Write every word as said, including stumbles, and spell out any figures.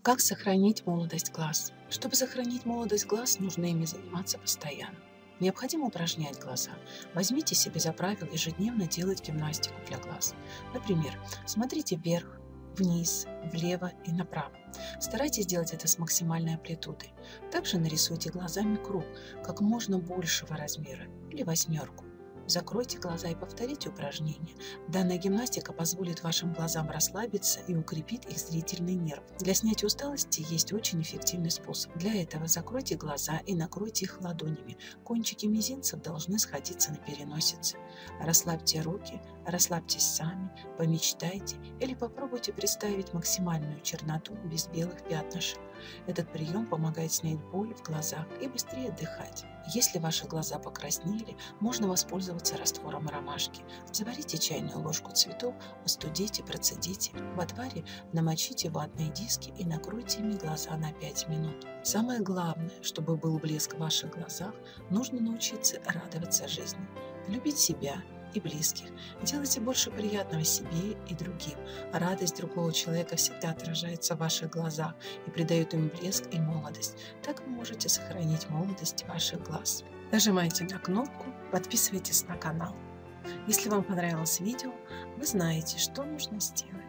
Как сохранить молодость глаз? Чтобы сохранить молодость глаз, нужно ими заниматься постоянно. Необходимо упражнять глаза. Возьмите себе за правило ежедневно делать гимнастику для глаз. Например, смотрите вверх, вниз, влево и направо. Старайтесь делать это с максимальной амплитудой. Также нарисуйте глазами круг как можно большего размера или восьмерку. Закройте глаза и повторите упражнение. Данная гимнастика позволит вашим глазам расслабиться и укрепит их зрительный нерв. Для снятия усталости есть очень эффективный способ. Для этого закройте глаза и накройте их ладонями. Кончики мизинцев должны сходиться на переносице. Расслабьте руки, расслабьтесь сами, помечтайте или попробуйте представить максимальную черноту без белых пятнышек. Этот прием помогает снять боль в глазах и быстрее отдыхать. Если ваши глаза покраснели, можно воспользоваться раствором ромашки. Заварите чайную ложку цветов, остудите, процедите. В отваре намочите ватные диски и накройте ими глаза на пять минут. Самое главное, чтобы был блеск в ваших глазах, нужно научиться радоваться жизни, любить себя и близких. Делайте больше приятного себе и другим. Радость другого человека всегда отражается в ваших глазах и придает им блеск и молодость. Так вы можете сохранить молодость ваших глаз. Нажимайте на кнопку, подписывайтесь на канал. Если вам понравилось видео, вы знаете, что нужно сделать.